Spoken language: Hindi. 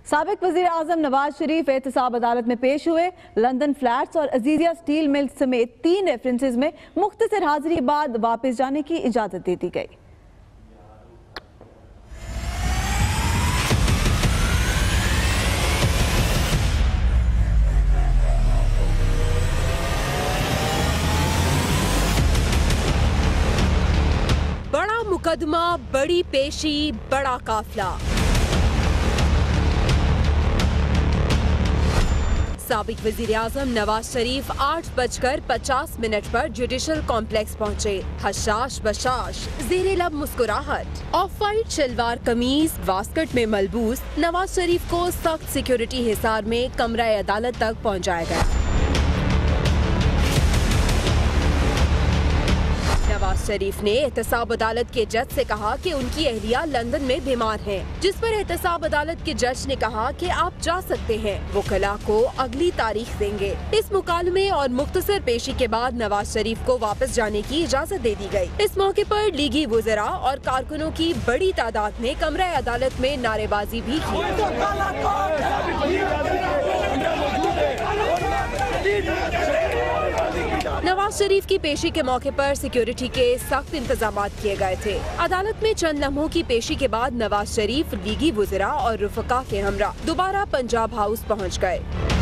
साबिक वज़ीर आज़म नवाज शरीफ एहतसाब अदालत में पेश हुए। लंदन फ्लैट्स और अजीजिया स्टील मिल समेत 3 रेफरेंसेज में मुख्तसर हाजिरी बाद वापस जाने की इजाज़त दे दी गई। बड़ा मुकदमा, बड़ी पेशी, बड़ा काफिला। साबिक वज़ीर आज़म नवाज शरीफ 8:50 पर जुडिशल कॉम्प्लेक्स पहुँचे। हशाश बशाश, ज़ेरे लब मुस्कुराहट, ऑफ वाइट शलवार कमीज, वास्कट में मलबूस नवाज शरीफ को सख्त सिक्योरिटी हिसार में कमरा अदालत तक पहुँचाया गया। नवाज शरीफ ने एहतसाब अदालत के जज से कहा कि उनकी अहलिया लंदन में बीमार हैं, जिस पर एहतसाब अदालत के जज ने कहा कि आप जा सकते हैं, वो कला को अगली तारीख देंगे। इस मुकालमे और मुख्तसर पेशी के बाद नवाज शरीफ को वापस जाने की इजाज़त दे दी गई। इस मौके पर लीगी वुज़रा और कारकुनों की बड़ी तादाद ने कमरा अदालत में नारेबाजी भी की। नवाज शरीफ की पेशी के मौके पर सिक्योरिटी के सख्त इंतजामात किए गए थे। अदालत में चंद लम्हों की पेशी के बाद नवाज शरीफ लीगी वुज़रा और रुफ़का के हमरा दोबारा पंजाब हाउस पहुंच गए।